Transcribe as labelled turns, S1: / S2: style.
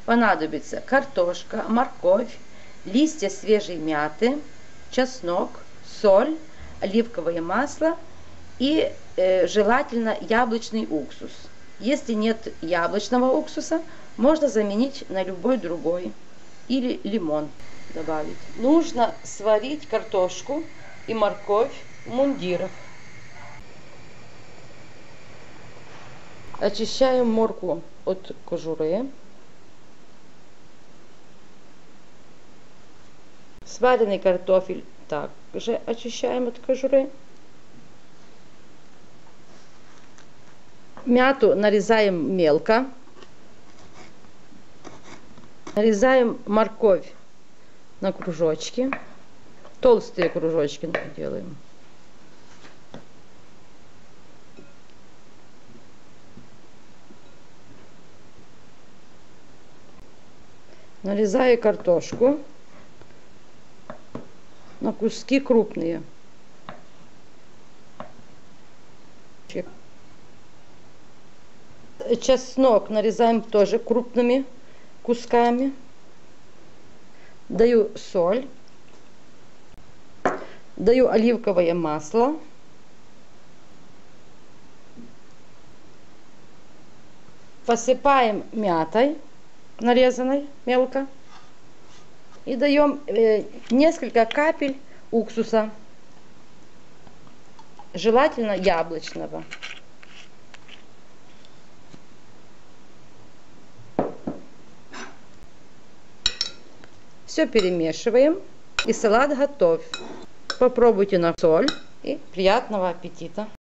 S1: понадобится картошка, морковь, листья свежей мяты, чеснок, соль, оливковое масло и желательно яблочный уксус. Если нет яблочного уксуса, можно заменить на любой другой. Или лимон добавить. Нужно сварить картошку и морковь в мундирах. Очищаем моркву от кожуры. Сваренный картофель также очищаем от кожуры. Мяту нарезаем мелко. Нарезаем морковь на кружочки. Толстые кружочки делаем. Нарезаю картошку на куски крупные. Чеснок нарезаем тоже крупными кусками. Даю соль. Даю оливковое масло. Посыпаем мятой, нарезанной мелко. И даем несколько капель уксуса. Желательно яблочного. Все перемешиваем, и салат готов. Попробуйте на соль, и приятного аппетита!